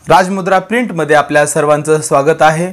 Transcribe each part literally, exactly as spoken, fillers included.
राजमुद्रा प्रिंटमध्ये आपल्या सर्वांचं स्वागत आहे।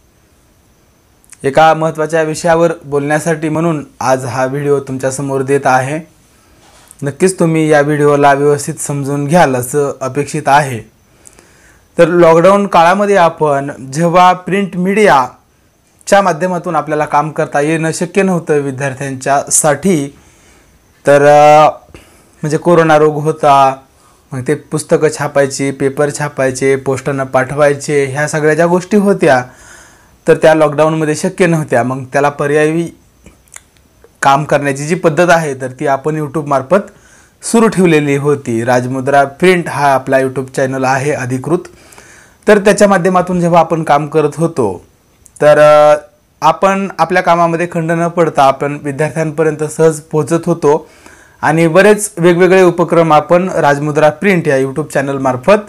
एका महत्त्वाच्या विषयावर बोलण्यासाठी म्हणून आज हा व्हिडिओ तुमच्या समोर देत आहे। नक्कीच तुम्ही या व्हिडिओला व्यवस्थित समजून घ्याल असं अपेक्षित आहे। तर लॉकडाऊन काळामध्ये आपण जेव्हा प्रिंट मीडियाच्या माध्यमातून आपल्याला काम करता येणं शक्य नव्हतं विद्यार्थ्यांच्यासाठी, तर म्हणजे कोरोना रोग होता, मग ते पुस्तकं छापायची, पेपर छापायचे, पोस्टानं पाठवायचे, ह्या सगळ्या ज्या गोष्टी होत्या तर त्या लॉकडाऊनमध्ये शक्य नव्हत्या। मग त्याला पर्यायी काम करण्याची जी पद्धत आहे तर ती आपण यूट्यूब मार्फत सुरू ठेवलेली होती। राजमुद्रा प्रिंट हा आपला यूट्यूब चॅनल आहे अधिकृत। तर त्याच्या माध्यमातून जेव्हा आपण काम करत होतो तर आपण आपल्या कामामध्ये खंड न पडता आपण विद्यार्थ्यांपर्यंत सहज पोहोचत होतो आणि बरेच वेगवेगळे उपक्रम आपण राजमुद्रा प्रिंट या यूट्यूब चॅनल मार्फत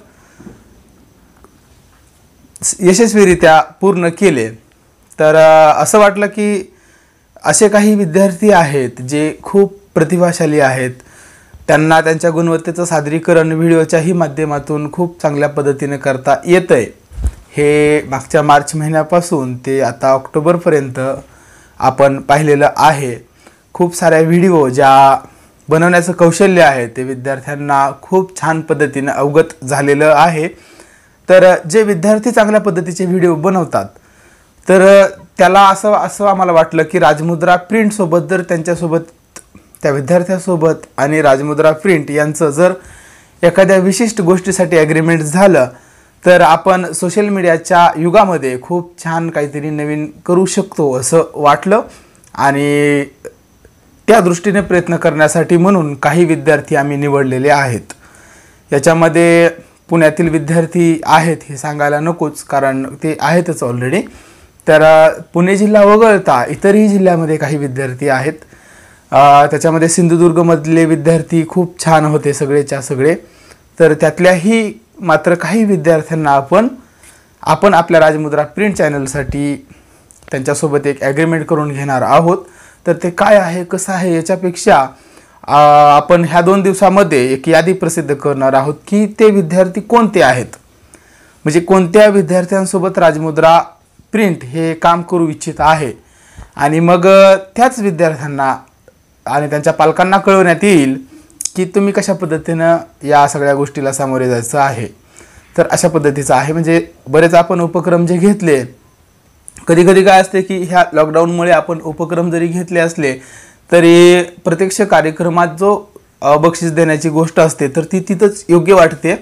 यशस्वीरित्या पूर्ण केले। तर असं वाटलं की असे काही विद्यार्थी आहेत जे खूप प्रतिभाशाली आहेत, त्यांना त्यांच्या गुणवत्तेचं सादरीकरण व्हिडिओच्याही माध्यमातून खूप चांगल्या पद्धतीने करता येतंय। हे मागच्या मार्च महिन्यापासून ते आता ऑक्टोबरपर्यंत आपण पाहिलेलं आहे। खूप साऱ्या व्हिडिओ ज्या बनवण्याचं कौशल्य आहे ते विद्यार्थ्यांना खूप छान पद्धतीने अवगत झालेलं आहे। तर जे विद्यार्थी चांगल्या पद्धतीचे व्हिडिओ बनवतात तर त्याला असं असं आम्हाला वाटलं की राजमुद्रा प्रिंट सोबत जर त्यांच्यासोबत त्या विद्यार्थ्यासोबत आणि राजमुद्रा प्रिंट यांचं जर एखाद्या विशिष्ट गोष्टीसाठी ॲग्रीमेंट झालं तर आपण सोशल मीडियाच्या युगामध्ये खूप छान काहीतरी नवीन करू शकतो असं वाटलं आणि त्या दृष्टीने प्रयत्न करण्यासाठी म्हणून काही विद्यार्थी आम्ही निवडलेले आहेत। याच्यामध्ये पुण्यातील विद्यार्थी आहेत हे सांगायला नकोच, कारण ते आहेतच ऑलरेडी। तर पुणे जिल्हा वगळता इतरही जिल्ह्यामध्ये काही विद्यार्थी आहेत। त्याच्यामध्ये सिंधुदुर्गमधले विद्यार्थी खूप छान होते सगळेच्या सगळे। तर त्यातल्याही मात्र काही विद्यार्थ्यांना आपण आपण आपल्या राजमुद्रा प्रिंट चॅनलसाठी त्यांच्यासोबत एक ॲग्रीमेंट करून घेणार आहोत। तर ते काय आहे कसं आहे याच्यापेक्षा आपण ह्या दोन दिवसामध्ये एक यादी प्रसिद्ध करणार आहोत की ते विद्यार्थी कोणते आहेत, म्हणजे कोणत्या विद्यार्थ्यांसोबत राजमुद्रा प्रिंट हे काम करू इच्छित आहे। आणि मग त्याच विद्यार्थ्यांना आणि त्यांच्या पालकांना कळवण्यात येईल की तुम्ही कशा पद्धतीनं या सगळ्या गोष्टीला सामोरे जायचं आहे। तर अशा पद्धतीचं आहे। म्हणजे बरेच आपण उपक्रम जे घेतले, कधी कधी काय असते की ह्या लॉकडाऊनमुळे आपण उपक्रम जरी घेतले असले तरी प्रत्यक्ष कार्यक्रमात जो बक्षीस देण्याची गोष्ट असते तर ती तिथंच योग्य वाटते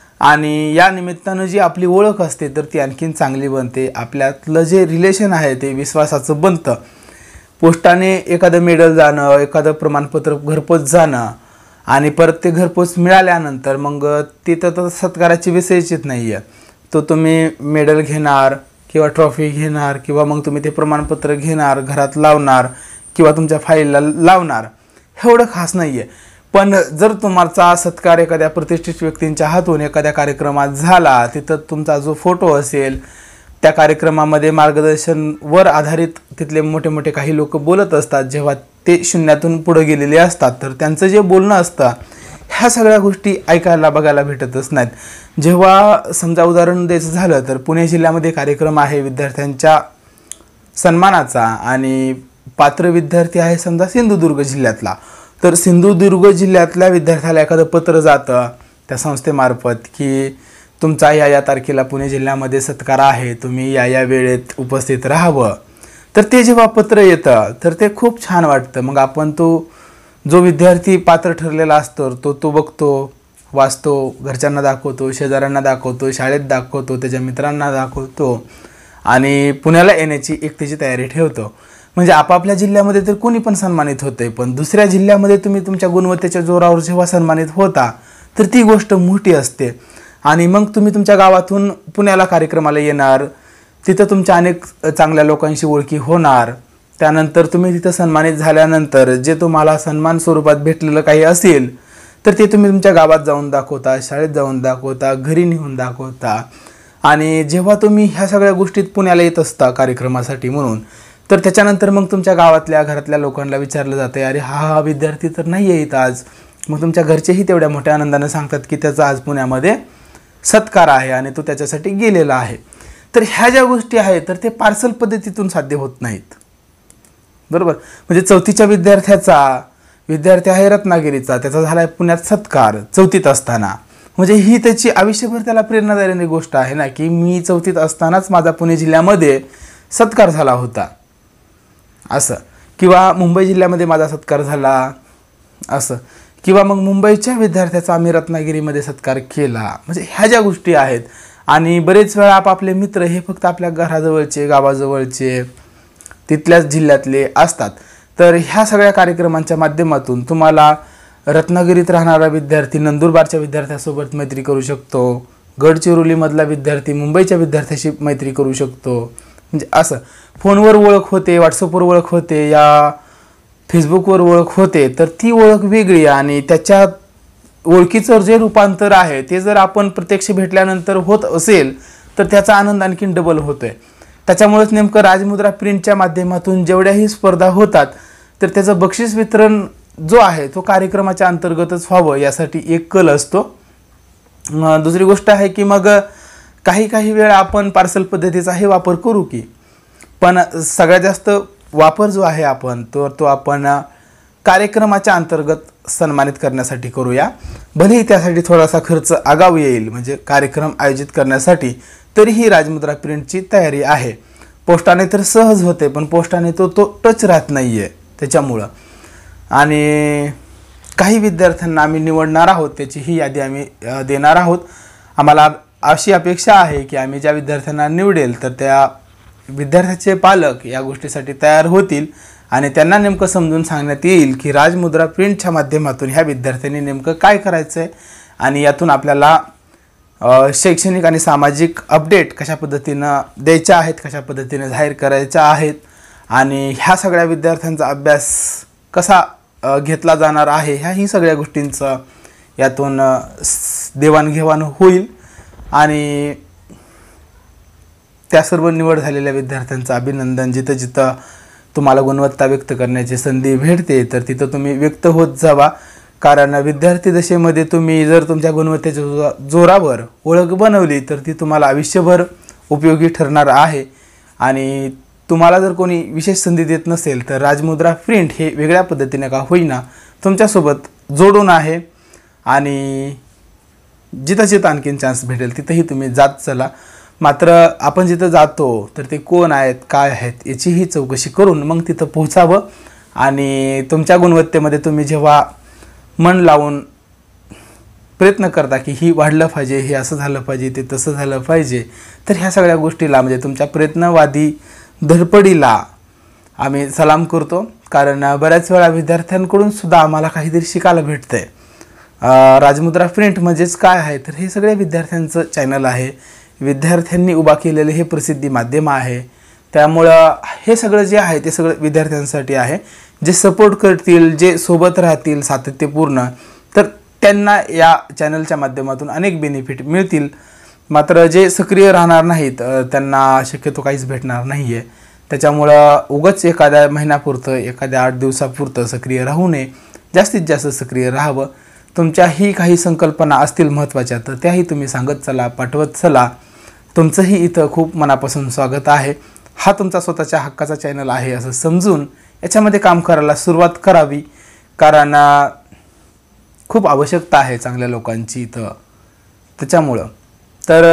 आणि या निमित्तानं जी आपली ओळख असते तर ती आणखीन चांगली बनते। आपल्यातलं जे रिलेशन आहे ते विश्वासाचं बनतं। पोस्टाने एखादं मेडल जाणं, एखादं प्रमाणपत्र घरपोच जाणं आणि परत ते घरपोच मिळाल्यानंतर मग तिथं तर सत्काराची विषयचीच नाही आहे। तो तुम्ही मेडल घेणार किंवा ट्रॉफी घेणार किंवा मग तुम्ही ते प्रमाणपत्र घेणार, घरात लावणार किंवा तुमच्या फाईलला लावणार, एवढं खास नाही आहे। पण जर तुमचा सत्कार एखाद्या प्रतिष्ठित व्यक्तींच्या हातून एखाद्या कार्यक्रमात झाला, तिथं तुमचा जो फोटो असेल, त्या कार्यक्रमामध्ये मार्गदर्शनवर आधारित तिथले मोठे मोठे काही लोक बोलत असतात, जेव्हा ते शून्यातून पुढे गेलेले असतात तर त्यांचं जे बोलणं असतं ह्या सगळ्या गोष्टी ऐकायला बघायला भेटतच नाहीत। जेव्हा समजा उदाहरण द्यायचं झालं तर पुणे जिल्ह्यामध्ये कार्यक्रम आहे विद्यार्थ्यांच्या सन्मानाचा आणि पात्र विद्यार्थी आहे समजा सिंधुदुर्ग जिल्ह्यातला, तर सिंधुदुर्ग जिल्ह्यातल्या विद्यार्थ्याला एखादं पत्र जातं त्या संस्थेमार्फत की तुमचा या या तारखेला पुणे जिल्ह्यामध्ये सत्कार आहे, तुम्ही या या वेळेत उपस्थित राहावं। तर ते जेव्हा पत्र येतं तर ते खूप छान वाटतं। मग आपण तो जो विद्यार्थी पात्र ठरलेला असतो तो तो बघतो, वाचतो, घरच्यांना दाखवतो, शेजाऱ्यांना दाखवतो, शाळेत दाखवतो, त्याच्या मित्रांना दाखवतो आणि पुण्याला येण्याची एक त्याची तयारी ठेवतो। म्हणजे आपापल्या जिल्ह्यामध्ये तर कोणी पण सन्मानित होते, पण दुसऱ्या जिल्ह्यामध्ये तुम्ही तुमच्या गुणवत्तेच्या जोरावर जेव्हा सन्मानित होता तर ती गोष्ट मोठी असते। आणि मग तुम्ही तुमच्या गावातून पुण्याला कार्यक्रमाला येणार, तिथं तुमच्या अनेक चांगल्या लोकांशी ओळखी होणार, त्यानंतर तुम्ही तिथं सन्मानित झाल्यानंतर जे तुम्हाला सन्मान स्वरूपात भेटलेलं काही असेल तर ते तुम्ही तुमच्या गावात जाऊन दाखवता, शाळेत जाऊन दाखवता, घरी नेऊन दाखवता। आणि जेव्हा तुम्ही ह्या सगळ्या गोष्टीत पुण्याला येत असता कार्यक्रमासाठी म्हणून, तर त्याच्यानंतर मग तुमच्या गावातल्या घरातल्या लोकांना विचारलं जातं, अरे हा हा विद्यार्थी तर नाही येत आज। मग तुमच्या घरचेही तेवढ्या मोठ्या आनंदाने सांगतात की त्याचा आज पुण्यामध्ये सत्कार आहे आणि तो त्याच्यासाठी गेलेला आहे. तर ह्या ज्या गोष्टी आहेत तर ते पार्सल पद्धतीतून साध्य होत नाहीत. बरोबर. म्हणजे चौथीच्या विद्यार्थ्याचा विद्यार्थी आहे रत्नागिरीचा, त्याचा झाला आहे पुण्यात सत्कार चौथीत असताना. म्हणजे ही त्याची आयुष्यभर त्याला प्रेरणा देणारी गोष्ट आहे ना, की मी चौथीत असतानाच माझा पुणे जिल्ह्यामध्ये सत्कार झाला होता असं, किंवा मुंबई जिल्ह्यामध्ये माझा सत्कार झाला असं, किंवा मग मुंबईच्या विद्यार्थ्याचा आम्ही रत्नागिरीमध्ये सत्कार केला. म्हणजे ह्या ज्या गोष्टी आहेत. आणि बरेच वेळा आपापले मित्र हे फक्त आपल्या घराजवळचे, गावाजवळचे, तिथल्याच जिल्ह्यातले असतात. तर ह्या सगळ्या कार्यक्रमांच्या माध्यमातून तुम्हाला रत्नागिरीत राहणारा विद्यार्थी नंदुरबारच्या विद्यार्थ्यासोबत मैत्री करू शकतो, गडचिरोलीमधला विद्यार्थी मुंबईच्या विद्यार्थ्याशी मैत्री करू शकतो. म्हणजे असं फोनवर ओळख होते, व्हॉट्सअपवर ओळख होते, या फेसबुकवर ओळख होते. तर ती ओळख वेगळी आणि त्याच्या ओळखीचं जे रूपांतर आहे ते जर आपण प्रत्यक्ष भेटल्यानंतर होत असेल तर त्याचा आनंद आणखीन डबल होतोय. त्याच्यामुळेच नेमकं राजमुद्रा प्रिंटच्या माध्यमातून जेवढ्याही स्पर्धा होतात तर त्याचं बक्षीस वितरण जो आहे तो कार्यक्रमाच्या अंतर्गतच व्हावं यासाठी एक कल असतो. दुसरी गोष्ट आहे की मग काही काही वेळा आपण पार्सल पद्धतीचाही वापर करू की, पण सगळ्यात जास्त वापर जो आहे आपण तो तो आपण कार्यक्रमाच्या अंतर्गत सन्मानित करण्यासाठी करूया. भलेही त्यासाठी थोडासा खर्च आगाऊ येईल म्हणजे कार्यक्रम आयोजित करण्यासाठी, तरीही राजमुद्रा प्रिंटची तयारी आहे. पोस्टाने तर सहज होते, पण पोस्टाने तो तो टच राहत नाही आहे त्याच्यामुळं. आणि काही विद्यार्थ्यांना आम्ही निवडणार आहोत, त्याची ही यादी आम्ही देणार आहोत. आम्हाला अशी अपेक्षा आहे की आम्ही ज्या विद्यार्थ्यांना निवडेल तर त्या विद्यार्थ्याचे पालक या गोष्टीसाठी तयार होतील आणि त्यांना नेमकं समजून सांगण्यात येईल की राजमुद्रा प्रिंटच्या माध्यमातून ह्या विद्यार्थ्यांनी नेमकं काय करायचं आहे आणि यातून आपल्याला शैक्षणिक आणि सामाजिक अपडेट कशा पद्धतीनं द्यायच्या आहेत, कशा पद्धतीने जाहीर करायच्या आहेत आणि ह्या सगळ्या विद्यार्थ्यांचा अभ्यास कसा घेतला जाणार आहे, ह्याही सगळ्या गोष्टींचं यातून देवाणघेवाण होईल. आणि त्या सर्व निवड झालेल्या विद्यार्थ्यांचं अभिनंदन. जिथं जिथं तुम्हाला गुणवत्ता व्यक्त करण्याची संधी भेटते तर तिथं तुम्ही व्यक्त होत जावा. कारण विद्यार्थी दशेमध्ये तुम्ही जर तुमच्या गुणवत्तेच्या जोरावर ओळख बनवली तर ती तुम्हाला आयुष्यभर उपयोगी ठरणार आहे. आणि तुम्हाला जर कोणी विशेष संधी देत नसेल तर राजमुद्रा प्रिंट हे वेगळ्या पद्धतीने का होईना तुमच्यासोबत जोडून आहे. आणि जिथं जिथं आणखीन चान्स भेटेल तिथंही तुम्ही जात चला. मात्र आपण जिथं जातो तर ते कोण आहेत, काय आहेत याचीही चौकशी करून मग तिथं पोहोचावं. आणि तुमच्या गुणवत्तेमध्ये तुम्ही जेव्हा मन लावून प्रयत्न करता की ही वाढलं पाहिजे, हे असं झालं पाहिजे, ते तसं झालं पाहिजे, तर ह्या सगळ्या गोष्टीला म्हणजे तुमच्या प्रयत्नवादी धडपडीला आम्ही सलाम करतो. कारण बऱ्याच वेळा विद्यार्थ्यांकडून सुद्धा आम्हाला काहीतरी शिकायला भेटतं आहे. राजमुद्रा प्रिंट म्हणजेच काय आहे तर हे सगळ्या विद्यार्थ्यांचं चॅनल आहे, विद्यार्थ्यांनी उभा केलेलं हे प्रसिद्धी माध्यम आहे. त्यामुळं हे सगळं जे आहे ते सगळं विद्यार्थ्यांसाठी आहे. जे सपोर्ट करतील, जे सोबत राहतील सातत्यपूर्ण, तर त्यांना या चॅनलच्या माध्यमातून अनेक बेनिफिट मिळतील. मात्र जे सक्रिय राहणार नाहीत त्यांना शक्यतो काहीच भेटणार नाही आहे. त्याच्यामुळं उगाच एखाद्या महिन्यापुरतं, एखाद्या आठ दिवसापुरतं सक्रिय राहू नये, जास्तीत जास्त सक्रिय राहावं. तुमच्याही काही संकल्पना असतील महत्त्वाच्या तर त्याही तुम्ही सांगत चला, पाठवत चला. तुमचंही इथं खूप मनापासून स्वागत आहे. हा तुमचा स्वतःच्या हक्काचा चॅनल आहे असं समजून याच्यामध्ये काम करायला सुरुवात करावी. कारण खूप आवश्यकता आहे चांगल्या लोकांची इथं. त्याच्यामुळं तर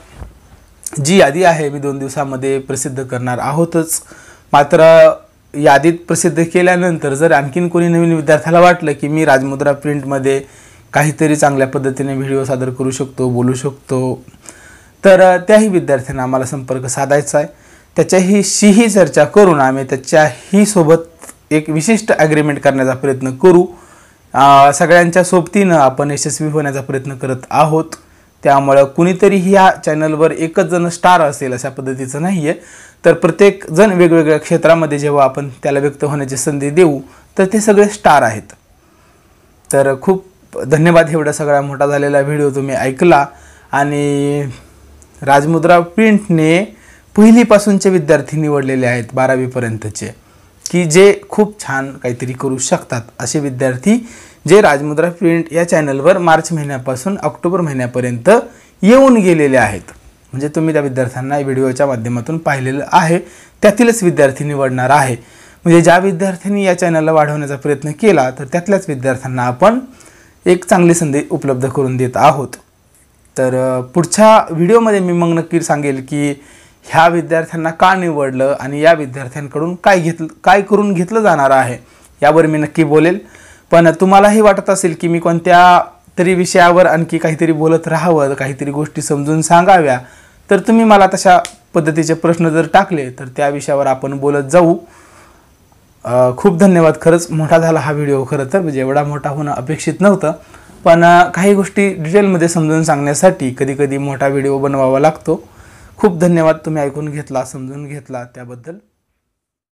जी यादी आहे मी दोन दिवसामध्ये प्रसिद्ध करणार आहोतच. मात्र यादीत प्रसिद्ध केल्यानंतर जर आणखीन कोणी नवीन विद्यार्थ्याला वाटलं की मी राजमुद्रा प्रिंटमध्ये काहीतरी चांगल्या पद्धतीने व्हिडिओ सादर करू शकतो, बोलू शकतो, तर त्याही विद्यार्थ्यांना आम्हाला संपर्क साधायचा आहे. त्याच्याहीशीही चर्चा करून आम्ही त्याच्याही सोबत एक विशिष्ट ॲग्रीमेंट करण्याचा प्रयत्न करू. सगळ्यांच्या सोबतीनं आपण यशस्वी होण्याचा प्रयत्न करत आहोत. त्यामुळं कुणीतरी ह्या चॅनलवर एकच जण स्टार असेल अशा पद्धतीचं नाही आहे. तर प्रत्येक जण वेगवेगळ्या क्षेत्रामध्ये जेव्हा आपण त्याला व्यक्त होण्याची संधी देऊ तर ते सगळे स्टार आहेत. तर खूप धन्यवाद. एवढा सगळा मोठा झालेला व्हिडिओ तुम्ही ऐकला. आणि राजमुद्रा प्रिंटने पहिलीपासूनचे विद्यार्थी निवडलेले आहेत बारावीपर्यंतचे, की जे खूप छान काहीतरी करू शकतात. असे विद्यार्थी जे राजमुद्रा प्रिंट या चॅनलवर मार्च महिन्यापासून ऑक्टोबर महिन्यापर्यंत येऊन गेलेले आहेत, म्हणजे तुम्ही त्या विद्यार्थ्यांना व्हिडिओच्या माध्यमातून पाहिलेलं आहे, त्यातीलच विद्यार्थी निवडणार आहे. म्हणजे ज्या विद्यार्थ्यांनी या चॅनलला वाढवण्याचा प्रयत्न केला तर त्यातल्याच विद्यार्थ्यांना आपण एक चांगली संधी उपलब्ध करून देत आहोत. तर पुढच्या व्हिडिओमध्ये मी मग नक्की सांगेल की ह्या विद्यार्थ्यांना का निवडलं आणि या विद्यार्थ्यांकडून काय घेतलं काय करून घेतलं जाणार आहे यावर मी नक्की बोलेल. पण तुम्हालाही वाटत असेल की मी कोणत्या तरी विषयावर आणखी काहीतरी बोलत राहावं, काहीतरी गोष्टी समजून सांगाव्या, तर तुम्ही मला तशा पद्धतीचे प्रश्न जर टाकले तर त्या विषयावर आपण बोलत जाऊ. खूप धन्यवाद. खरंच मोठा झाला हा व्हिडिओ, खरं तर म्हणजे एवढा मोठा होणं अपेक्षित नव्हतं, पण काही गोष्टी डिटेलमध्ये समजून सांगण्यासाठी कधी कधी मोठा व्हिडिओ बनवावा लागतो. खूप धन्यवाद, तुम्ही ऐकून घेतला, समजून घेतला त्याबद्दल.